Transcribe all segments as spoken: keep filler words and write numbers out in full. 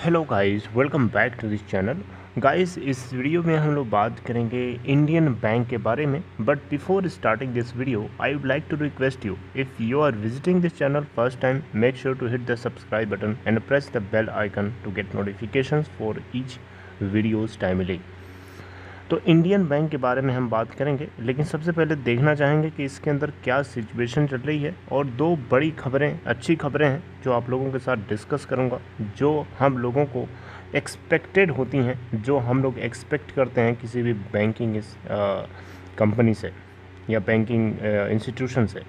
Hello guys, welcome back to this channel. Guys, इस video में हम लोग बात करेंगे इंडियन बैंक के बारे में। But before starting this video I would like to request you, if you are visiting this channel first time, make sure to hit the subscribe button and press the bell icon to get notifications for each videos timely. तो Indian Bank के बारे में हम बात करेंगे, लेकिन सबसे पहले देखना चाहेंगे कि इसके अंदर क्या सिचुएशन चल रही है। और दो बड़ी खबरें, अच्छी खबरें हैं जो आप लोगों के साथ डिस्कस करूंगा, जो हम लोगों को एक्सपेक्टेड होती हैं, जो हम लोग एक्सपेक्ट करते हैं किसी भी बैंकिंग कंपनी से या बैंकिंग इंस्टीट्यूशन से।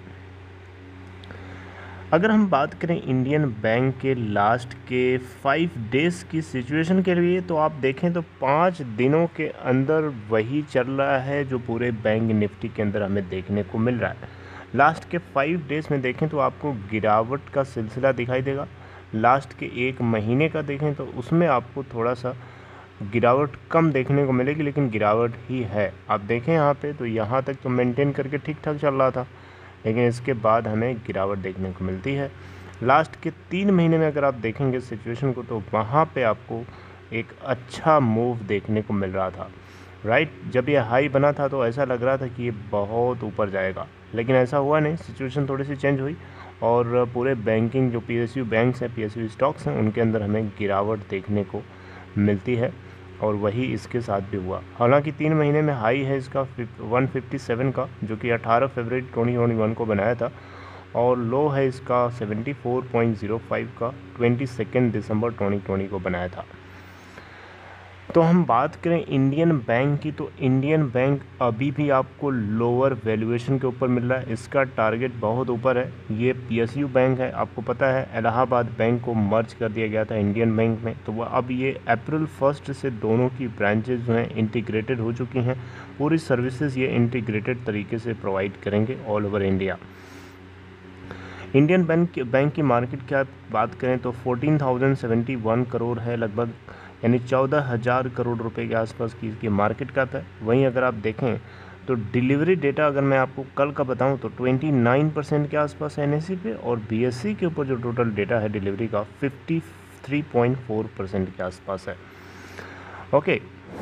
अगर हम बात करें इंडियन बैंक के लास्ट के फाइव डेज़ की सिचुएशन के लिए, तो आप देखें तो पाँच दिनों के अंदर वही चल रहा है जो पूरे बैंक निफ्टी के अंदर हमें देखने को मिल रहा है। लास्ट के फाइव डेज़ में देखें तो आपको गिरावट का सिलसिला दिखाई देगा। लास्ट के एक महीने का देखें तो उसमें आपको थोड़ा सा गिरावट कम देखने को मिलेगी, लेकिन गिरावट ही है। आप देखें यहाँ पे तो यहाँ तक तो मेंटेन करके ठीक ठाक चल रहा था, लेकिन इसके बाद हमें गिरावट देखने को मिलती है। लास्ट के तीन महीने में अगर आप देखेंगे सिचुएशन को, तो वहाँ पे आपको एक अच्छा मूव देखने को मिल रहा था। राइट, जब ये हाई बना था तो ऐसा लग रहा था कि ये बहुत ऊपर जाएगा, लेकिन ऐसा हुआ नहीं। सिचुएशन थोड़ी सी चेंज हुई और पूरे बैंकिंग जो पीएसयू बैंक्स हैं, पीएसयू स्टॉक्स हैं, उनके अंदर हमें गिरावट देखने को मिलती है। और वही इसके साथ भी हुआ। हालांकि तीन महीने में हाई है इसका वन फिफ्टी सेवन का, जो कि अठारह फरवरी ट्वेंटी ट्वेंटी वन को बनाया था, और लो है इसका seventy four point zero five का twenty second December twenty twenty को बनाया था। तो हम बात करें इंडियन बैंक की, तो इंडियन बैंक अभी भी आपको लोअर वैल्यूएशन के ऊपर मिल रहा है। इसका टारगेट बहुत ऊपर है। ये पीएसयू बैंक है, आपको पता है इलाहाबाद बैंक को मर्ज कर दिया गया था इंडियन बैंक में। तो वह अब ये अप्रैल फर्स्ट से दोनों की ब्रांचेज जो हैं इंटीग्रेटेड हो चुकी हैं। पूरी सर्विसेज ये इंटीग्रेटेड तरीके से प्रोवाइड करेंगे all over India. Indian bank bank की मार्केट कैप बात करें तो fourteen thousand seventy one crore है लगभग, यानी चौदह हज़ार करोड़ रुपए के आसपास की इसकी मार्केट कैप है। वहीं अगर आप देखें तो डिलीवरी डेटा अगर मैं आपको कल का बताऊं तो उनतीस परसेंट के आसपास है एनएससी पे, और बीएससी के ऊपर जो टोटल डेटा है डिलीवरी का तिरेपन पॉइंट चार परसेंट के आसपास है। ओके,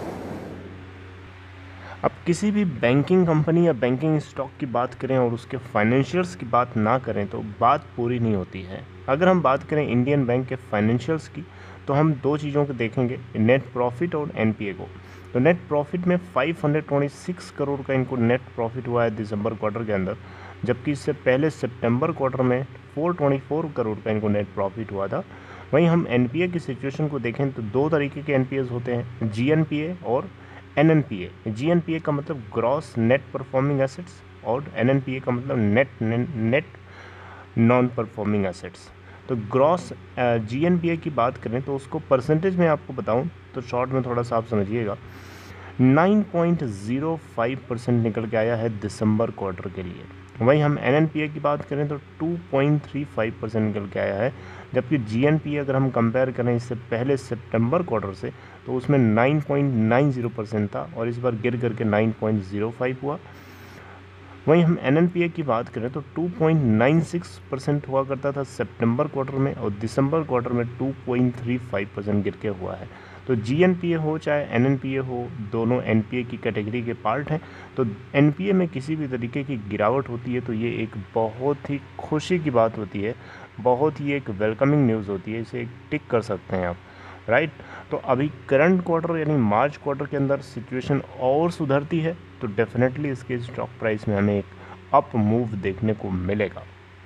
अब किसी भी बैंकिंग कंपनी या बैंकिंग स्टॉक की बात करें और उसके फाइनेंशियल्स की बात ना करें तो बात पूरी नहीं होती है। अगर हम बात करें इंडियन बैंक के फाइनेंशियल्स की, तो हम दो चीज़ों को देखेंगे, नेट प्रॉफिट और एनपीए को। तो नेट प्रॉफिट में पाँच सौ छब्बीस करोड़ का इनको नेट प्रॉफिट हुआ है दिसंबर क्वार्टर के अंदर, जबकि इससे पहले सितंबर क्वार्टर में चार सौ चौबीस करोड़ का इनको नेट प्रॉफिट हुआ था। वहीं हम एनपीए की सिचुएशन को देखें तो दो तरीके के एनपीएस होते हैं, जीएनपीए और एनएनपीए। जीएनपीए का मतलब ग्रॉस नेट परफॉर्मिंग एसेट्स, और एनएनपीए का मतलब net net non performing assets. तो ग्रॉस जीएनपीए की बात करें तो उसको परसेंटेज में आपको बताऊं तो शॉर्ट में थोड़ा सा आप समझिएगा, नौ पॉइंट ज़ीरो फाइव परसेंट निकल के आया है दिसंबर क्वार्टर के लिए। वहीं हम एनएनपीए की बात करें तो दो पॉइंट तीन पाँच परसेंट निकल के आया है, जबकि जीएनपीए अगर हम कंपेयर करें इससे पहले सितंबर क्वार्टर से तो उसमें नौ पॉइंट नौ ज़ीरो परसेंट था, और इस बार गिर करके नौ पॉइंट ज़ीरो फाइव हुआ। वहीं हम एनएनपीए की बात करें तो दो पॉइंट नौ सिक्स परसेंट हुआ करता था सितंबर क्वार्टर में, और दिसंबर क्वार्टर में दो पॉइंट तीन पाँच परसेंट गिर के हुआ है। तो जीएनपीए हो चाहे एनएनपीए हो, दोनों एनपीए की कैटेगरी के पार्ट हैं। तो एनपीए में किसी भी तरीके की गिरावट होती है तो ये एक बहुत ही खुशी की बात होती है, बहुत ही एक वेलकमिंग न्यूज़ होती है, इसे एक टिक कर सकते हैं आप। राइट, तो अभी करंट क्वार्टर यानी मार्च क्वार्टर के अंदर सिचुएशन और सुधरती है तो डेफिनेटली इसके स्टॉक प्राइस में हमें एक अप मूव देखने को मिलेगा।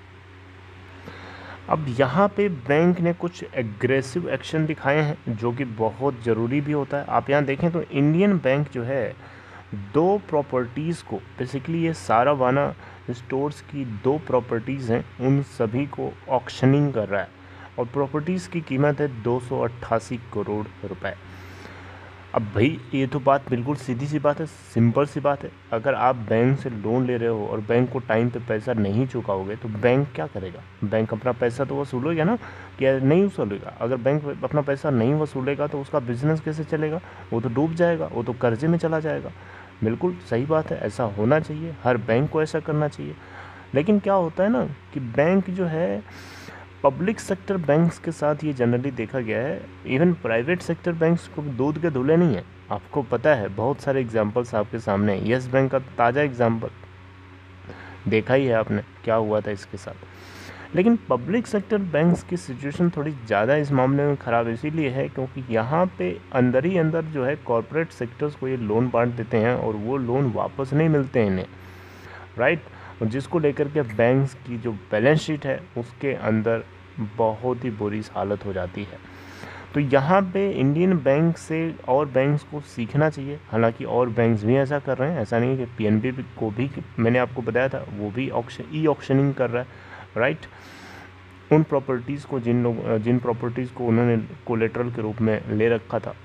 अब यहाँ पे बैंक ने कुछ एग्रेसिव एक्शन दिखाए हैं जो कि बहुत ज़रूरी भी होता है। आप यहाँ देखें तो इंडियन बैंक जो है दो प्रॉपर्टीज़ को, बेसिकली ये सारावाना स्टोर्स की दो प्रॉपर्टीज़ हैं, उन सभी को ऑक्शनिंग कर रहा है, और प्रॉपर्टीज़ की कीमत है दो सौ अट्ठासी करोड़ रुपए। अब भाई ये तो बात बिल्कुल सीधी सी बात है, सिंपल सी बात है। अगर आप बैंक से लोन ले रहे हो और बैंक को टाइम पे पैसा नहीं चुकाओगे तो बैंक क्या करेगा? बैंक अपना पैसा तो वसूलेगा ना, क्या नहीं वसूलेगा? अगर बैंक अपना पैसा नहीं वसूलेगा तो उसका बिजनेस कैसे चलेगा? वो तो डूब जाएगा, वो तो कर्जे में चला जाएगा। बिल्कुल सही बात है, ऐसा होना चाहिए, हर बैंक को ऐसा करना चाहिए। लेकिन क्या होता है ना कि बैंक जो है पब्लिक सेक्टर बैंक्स के साथ ये जनरली देखा गया है, इवन प्राइवेट सेक्टर बैंक्स को दूध के धुले नहीं है। आपको पता है बहुत सारे एग्जांपल्स आपके सामने है। यस बैंक का ताज़ा एग्जांपल देखा ही है आपने क्या हुआ था इसके साथ। लेकिन पब्लिक सेक्टर बैंक्स की सिचुएशन थोड़ी ज़्यादा इस मामले में ख़राब इसीलिए है क्योंकि यहाँ पे अंदर ही अंदर जो है कॉरपोरेट सेक्टर्स को ये लोन बांट देते हैं और वो लोन वापस नहीं मिलते हैं इन्हें, राइट। और जिसको लेकर के बैंक्स की जो बैलेंस शीट है उसके अंदर बहुत ही बुरी हालत हो जाती है। तो यहाँ पे इंडियन बैंक से और बैंक्स को सीखना चाहिए। हालांकि और बैंक्स भी ऐसा कर रहे हैं, ऐसा नहीं है कि पीएनबी को भी, मैंने आपको बताया था वो भी ऑक्शन ई ऑक्शनिंग कर रहा है, राइट। उन प्रॉपर्टीज़ को जिन लोग जिन प्रॉपर्टीज़ को उन्होंने कोलेटरल के रूप में ले रखा था।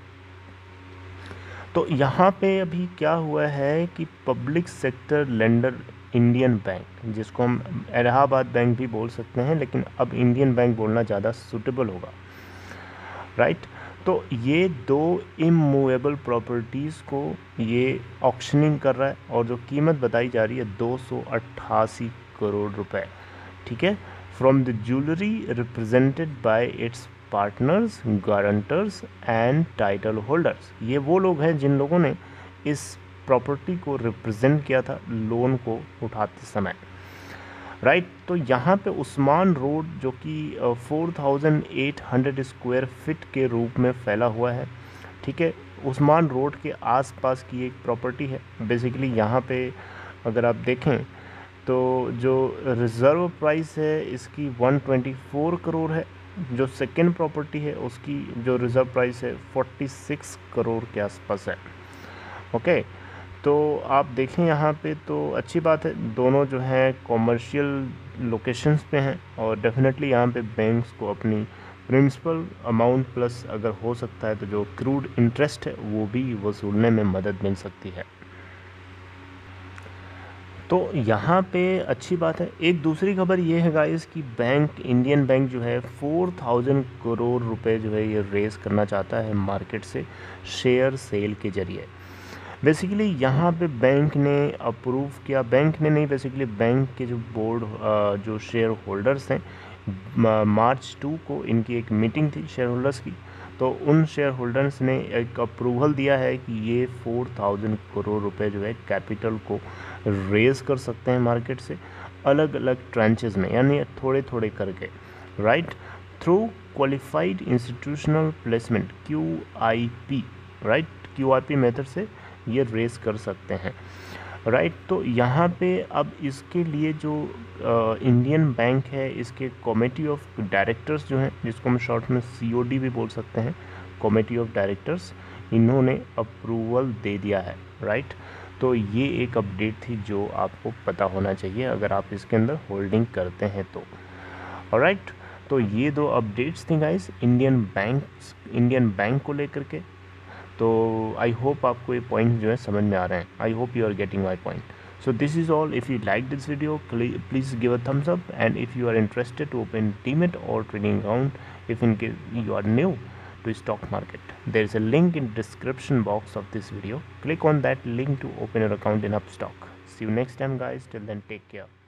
तो यहाँ पे अभी क्या हुआ है कि public sector lender Indian bank, जिसको हम इलाहाबाद बैंक भी बोल सकते हैं लेकिन अब इंडियन बैंक बोलना ज़्यादा सूटेबल होगा, राइट। तो ये दो इमूवेबल प्रॉपर्टीज़ को ये ऑक्शनिंग कर रहा है और जो कीमत बताई जा रही है दो सौ अट्ठासी करोड़ रुपए, ठीक है, from the jewellery represented by its partners, guarantors and title holders. ये वो लोग हैं जिन लोगों ने इस प्रॉपर्टी को रिप्रेजेंट किया था लोन को उठाते समय, राइट। तो यहाँ पे उस्मान रोड जो कि four thousand eight hundred square feet के रूप में फैला हुआ है, ठीक है, उस्मान रोड के आसपास की एक प्रॉपर्टी है। बेसिकली यहाँ पे अगर आप देखें तो जो रिज़र्व प्राइस है इसकी वन ट्वेंटी फोर करोड़ है, जो सेकेंड प्रॉपर्टी है उसकी जो रिज़र्व प्राइस है फोर्टी सिक्स करोड़ के आसपास है, ओके। तो आप देखें यहाँ पे तो अच्छी बात है, दोनों जो है कॉमर्शियल लोकेशंस पे हैं और डेफिनेटली यहाँ पे बैंक्स को अपनी प्रिंसिपल अमाउंट प्लस अगर हो सकता है तो जो क्रूड इंटरेस्ट है वो भी वसूलने में मदद मिल सकती है। तो यहाँ पे अच्छी बात है। एक दूसरी खबर ये है गाइस कि बैंक इंडियन बैंक जो है फोर थाउजेंड करोड़ रुपए जो है ये रेस करना चाहता है मार्केट से शेयर सेल के जरिए। बेसिकली यहाँ पे बैंक ने अप्रूव किया, बैंक ने नहीं बेसिकली बैंक के जो बोर्ड जो शेयर होल्डर्स हैं, मार्च टू को इनकी एक मीटिंग थी शेयर होल्डर्स की, तो उन शेयर होल्डर्स ने एक अप्रूवल दिया है कि ये फोर थाउजेंड करोड़ रुपए जो है कैपिटल को रेज कर सकते हैं मार्केट से अलग अलग ट्रांचेस में, यानी थोड़े थोड़े करके, right, through qualified institutional placement Q I P, right, Q I P method से ये रेस कर सकते हैं, राइट। तो यहाँ पे अब इसके लिए जो इंडियन बैंक है इसके कमेटी ऑफ डायरेक्टर्स जो हैं, जिसको हम शॉर्ट में सी ओ डी भी बोल सकते हैं, कमेटी ऑफ डायरेक्टर्स, इन्होंने अप्रूवल दे दिया है, राइट। तो ये एक अपडेट थी जो आपको पता होना चाहिए अगर आप इसके अंदर होल्डिंग करते हैं तो, राइट। तो ये दो अपडेट्स थी guys Indian bank Indian bank को लेकर के। तो आई होप आपको ये पॉइंट जो है समझ में आ रहे हैं। I hope you are getting my point. So this is all. If you like this video, please give a thumbs up, and if you are interested to open Demat or trading account, if in case you are new to stock market, there is a link in description box of this video. Click on that link to open your account in Upstock. See you next time guys. Till then, take care.